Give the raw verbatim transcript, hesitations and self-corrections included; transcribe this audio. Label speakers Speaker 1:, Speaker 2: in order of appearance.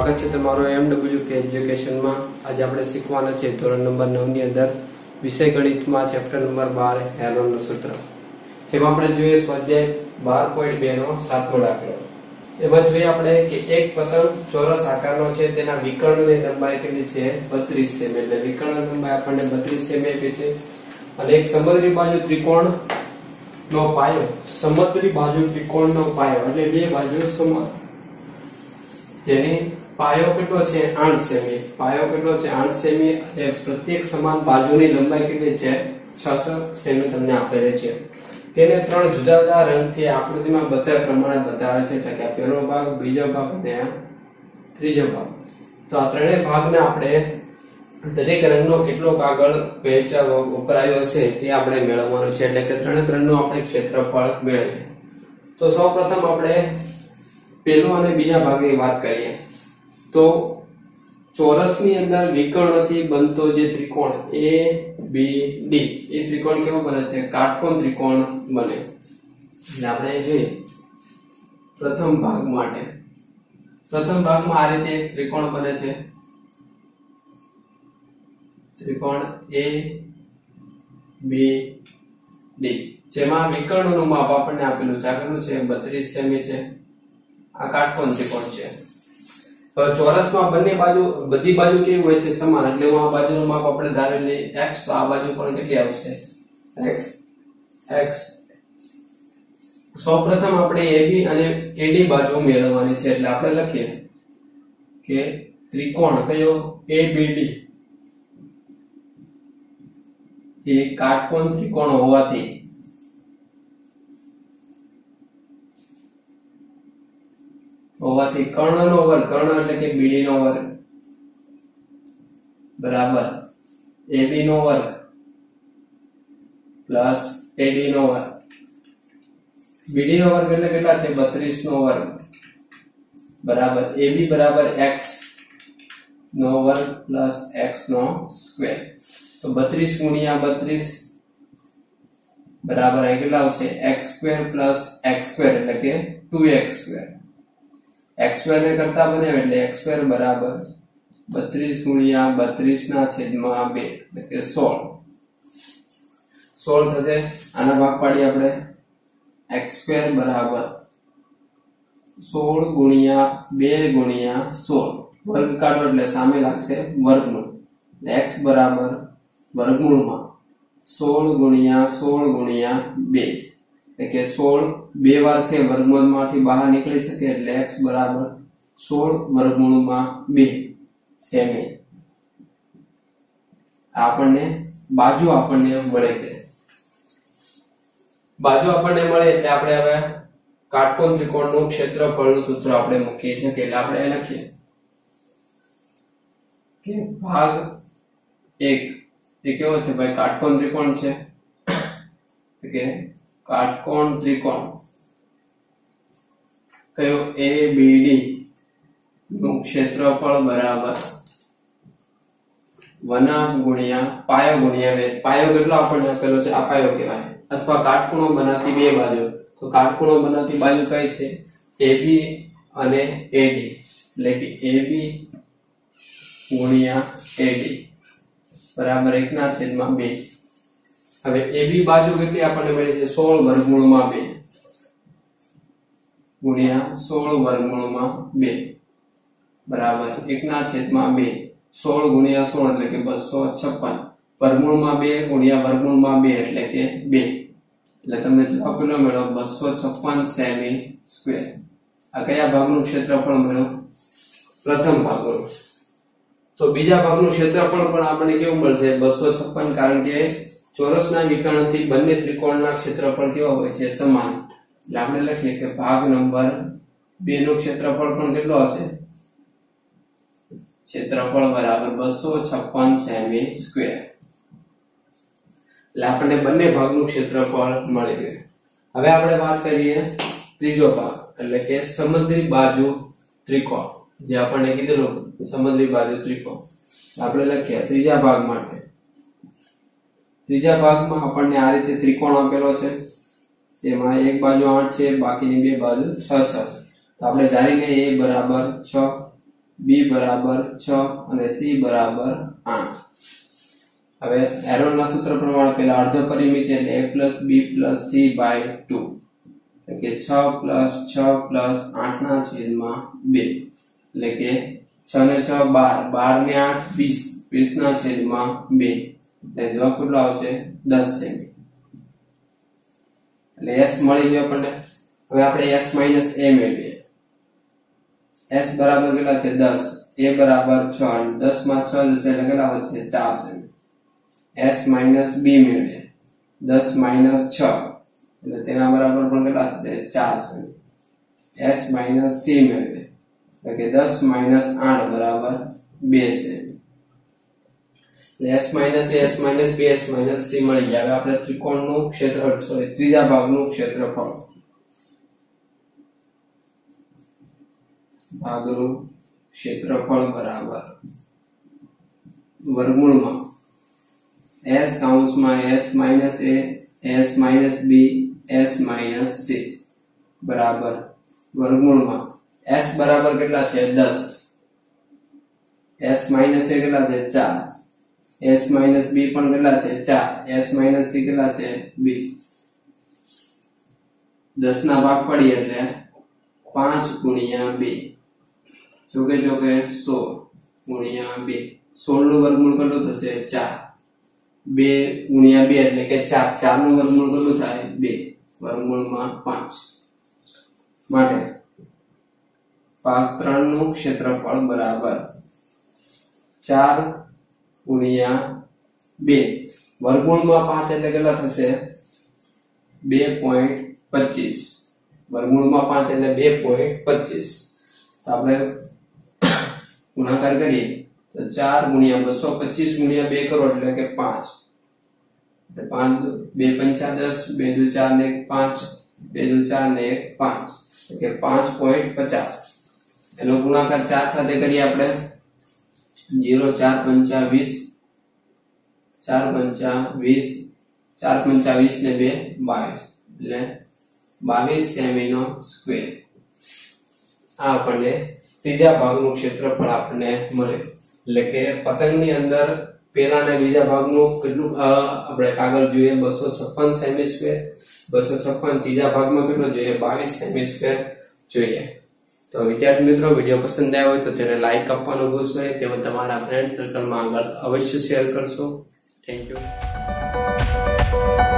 Speaker 1: स्वागत है तमारो एमडब्ल्यू के एज्युकेशन में। आज આપણે શીખવાના છે ધોરણ નંબર નવ ની અંદર વિષય ગણિત માં ચેપ્ટર નંબર બાર હેલોનનું સૂત્ર। જેમાં આપણે જોઈએ સ્વાધ્યાય બાર પોઈન્ટ બે નો સાતમો દાખલો। એમાં જોઈએ આપણે કે એક પતંગ ચોરસ આકારનો છે, તેના વિકર્ણની લંબાઈ કેટલી છે બત્રીસ સેમી। એટલે વિકર્ણ લંબાઈ આપણને બત્રીસ સેમી આપી છે અને એક સમદ્રી બાજુ ત્રિકોણ નો પાયો, સમદ્રી બાજુ ત્રિકોણનો પાયો એટલે બે બાજુ સમાન, જેની પાયો કેટલો છે આઠ સેમી। પાયો કેટલો છે આઠ સેમી અને પ્રત્યેક સમાન બાજુની લંબાઈ કેટલી છે છસો સેમી તમને આપેલી છે। તેને ત્રણ જુદા જુદા રંગથી આકૃતિમાં બતાવ્યા પ્રમાણે બતાવે છે, એટલે કે પહેલો ભાગ, બીજો ભાગ અને ત્રીજો ભાગ। તો આ ત્રણેય ભાગને આપણે દરેક રંગનો કેટલો કાગળ વહેંચવા વપરાયો છે તે આપણે મેળવવાનું છે, એટલે કે ત્રણે ત્રણનું આપણે ક્ષેત્રફળ મેળવીએ। તો સૌપ્રથમ આપણે પહેલો અને બીજા ભાગની વાત કરીએ તો ચોરસની અંદર વિકર્ણથી બનતો જે ત્રિકોણ એ બી ડી એ ત્રિકોણ કેવો બને છે કાટકોણ ત્રિકોણ બને। એટલે આપણે જોઈએ પ્રથમ ભાગ માટે, પ્રથમ ભાગમાં આ રીતે એક ત્રિકોણ બને છે, ત્રિકોણ એ બી ડી, જેમાં વિકર્ણનું માપ આપણને આપેલું છે, આગળનું છે બત્રીસ સેમી છે। આ કાટકોણ ત્રિકોણ છે। તો ચોરસમાં બંને બાજુ બધી બાજુ કેવી હોય છે સમાન, એટલે હું આ બાજુનું માપ આપણે ધારેલી x, તો આ બાજુ પણ કેટલી આવશે x x। સૌપ્રથમ આપણે A B અને A D બાજુ મેળવવાની છે, એટલે આપણે લખીએ કે ત્રિકોણ કયો A B D એ કાટકોણ ત્રિકોણ હોવાથી હોવાથી કર્ણનો વર્ગ, કર્ણ એટલે કે બીડી નો વર્ગ બરાબર A B નો વર્ગ પ્લસ A D નો વર્ગ। B D નો વર્ગ એટલે કેટલા છે બત્રીસ નો વર્ગ બરાબર A B બરાબર x નો વર્ગ પ્લસ x નો સ્ક્વેર। તો બત્રીસ ગુણ્યા બત્રીસ બરાબર અહીં કેટલા આવશે x square plus x square એટલે કે two x square. x square ને કરતા બનાવ્યો એટલે x સ્ક્વેર બરાબર બત્રીસ ગુણ્યા બત્રીસ ના છેદમાં બે એટલે કે સોળ સોળ થશે। આના ભાગ પાડીએ આપણે x સ્ક્વેર બરાબર સોળ ગુણ્યા બે ગુણ્યા સોળ, વર્ગ કાઢો એટલે સામે લાગશે વર્ગમૂળ, x બરાબર વર્ગમૂળમાં સોળ ગુણ્યા સોળ ગુણ્યા બે એટલે કે સોળ બે વાર છે વર્ગમૂળમાંથી બહાર નીકળી શકે, એટલે x બરાબર સોળ વર્ગમૂળમાં બે સેમી। આપણને બાજુ આપણને મળે છે, બાજુ આપણને મળે એટલે આપણે હવે કાટકોણ ત્રિકોણનું ક્ષેત્રફળનું સૂત્ર આપણે મૂકીએ છીએ, એટલે આપણે લખીએ કે ભાગ એક એ કેવો છે ભાઈ કાટકોણ ત્રિકોણ છે, કે કાટકોણ ત્રિકોણ કયો A B D નું ક્ષેત્રફળ બરાબર વના ગુણ્યા પાયો ગુણ્યા વેધ। પાયો કેટલો આપણને આપેલો છે આ પાયો કહેવાય, અથવા કાટખૂણો બનાવતી બે બાજુ, તો કાટખૂણો બનાવતી બાજુ કઈ છે A B અને A D, એટલે કે A B ગુણ્યા A D બરાબર એક ના છેદમાં બે। હવે A B બાજુ કેટલી આપણને મળી છે સોળ વર્ગમૂળમાં બે ગુણ્યા સોળ વર્ગમૂળમાં બે બરાબર એક ના છેદમાં બે। સોળ ગુણ્યા સોળ એટલે કે બસો છપ્પન, વર્ગમૂળમાં બે ગુણ્યા વર્ગમૂળમાં બે એટલે કે બે, એટલે તમને જવાબ કેટલો મળ્યો બસો છપ્પન સેમી સ્ક્વેર। આ કયા ભાગનું ક્ષેત્રફળ મળ્યું પ્રથમ ભાગનું। તો બીજા ભાગનું ક્ષેત્રફળ પણ આપણને કેવું મળશે બસો છપ્પન, કારણ કે ચોરસના વિકર્ણથી બંને ત્રિકોણના ક્ષેત્રફળ કેવા હોય છે સમાન, એટલે આપણે લખીએ કે ભાગ નંબર બે નું ક્ષેત્રફળ પણ કેટલો હશે ક્ષેત્રફળ બરાબર બસો છપ્પન સેમી સ્ક્વેર। એટલે આપણને બંને ભાગનું ક્ષેત્રફળ મળી ગયું। હવે આપણે વાત કરીએ ત્રીજો ભાગ, એટલે કે સમદ્રી બાજુ ત્રિકોણ, જે આપણને કીધેલું સમદ્રી બાજુ ત્રિકોણ। આપણે લખીએ ત્રીજા ભાગ માટે, ત્રીજા ભાગમાં આપણને આ રીતે ત્રિકોણ આપેલો છે, જેમાં એક બાજુ આઠ છે, બાકીની બે બાજુ છ છ। તો આપણે ધારી લઈએ a બરાબર છ બી બરાબર છ અને સી બરાબર આઠ. હવે હેરોનના સૂત્ર પ્રમાણે પેલા અર્ધ પરિમિતિ એટલે a plus b plus c by two એટલે કે છ plus છ plus આઠ ના છેદમાં બે એટલે કે છ ને છ બાર, બાર ને આઠ વીસ, વીસ ના છેદમાં બે એટલે જવાબ કેટલો આવશે દસ સેમી. એટલે s મળી ગયો આપણને. હવે આપણે s minus a મેળવીએ. s બરાબર કેટલા છે દસ, a બરાબર છ, દસ માં છ જશે એટલે કેટલા વધશે ચાર સેમી. s minus b મેળવીએ. દસ minus છ એટલે તેના બરાબર પણ કેટલા થશે ચાર સેમી. s minus c મેળવીએ એટલે કે દસ minus આઠ બરાબર બે સેમી. s minus a, s minus b, s minus c મળી ગયા. હવે આપણે ત્રિકોણનું ક્ષેત્રફળ સોરી ત્રીજા ભાગનું ક્ષેત્રફળ ભાગનું ક્ષેત્રફળ બરાબર વર્ગમૂળમાં s કૌંસમાં s minus a, s minus b, s minus c બરાબર વર્ગમૂળમાં s બરાબર કેટલા છે દસ, s minus a કેટલા છે ચાર, s minus b પણ કેટલા છે ચાર, s minus c કેટલા છે બે. દસ ના ભાગ પડી એટલે પાંચ ગુણ્યા બે ચોકે ચોકે સોળ ગુણ્યા બે. સોળ નું વર્ગમૂળ કેટલું થશે ચાર. બે ગુણ્યા બે એટલે કે ચાર, ચાર નું વર્ગમૂળ કેટલું થાય બે, વર્ગમૂળમાં પાંચ. માટે ભાગ ત્રણ નું ક્ષેત્રફળ બરાબર ચાર ગુણ્યા બે વર્ગમૂળમાં પાંચ એટલે કેટલા થશે બે પોઈન્ટ પચીસ. વર્ગમૂળમાં પાંચ એટલે બે પોઈન્ટ પચીસ. તો આપણે ગુણાકાર કરીએ તો ચાર ગુણ્યા બસો પચીસ ગુણ્યા બે કરો એટલે કે પાંચ. એટલે પાંચ બે પંચા દસ, બે દુ ચાર ને એક પાંચ, બે દુ ચાર ને એક પાંચ એટલે કે પાંચ પોઈન્ટ પચાસ. એનો ગુણાકાર ચાર સાથે કરીએ આપણે. જીરો ચાર પંચા વીસ, ચાર પંચા વીસ, ચાર પંચા વીસ ને બે બાવીસ એટલે બાવીસ સેમી નો સ્ક્વેર. આ આપણને ત્રીજા ભાગનું ક્ષેત્રફળ આપણને મળે. એટલે કે પતંગની અંદર પેલા અને બીજા ભાગનું કેટલું આપણે કાગળ જોઈએ બસો છપ્પન સેમી સ્ક્વેર, બસો છપ્પન ત્રીજા ભાગમાં કેટલો જોઈએ બાવીસ સેમી સ્ક્વેર જોઈએ. તો વિદ્યાર્થી મિત્રો વિડીયો પસંદ આવ્યો હોય તો તેને લાઈક આપવાનું ભૂલશો નહીં, તેમજ તમારા ફ્રેન્ડ સર્કલમાં આગળ અવશ્ય શેર કરશો. Thank you.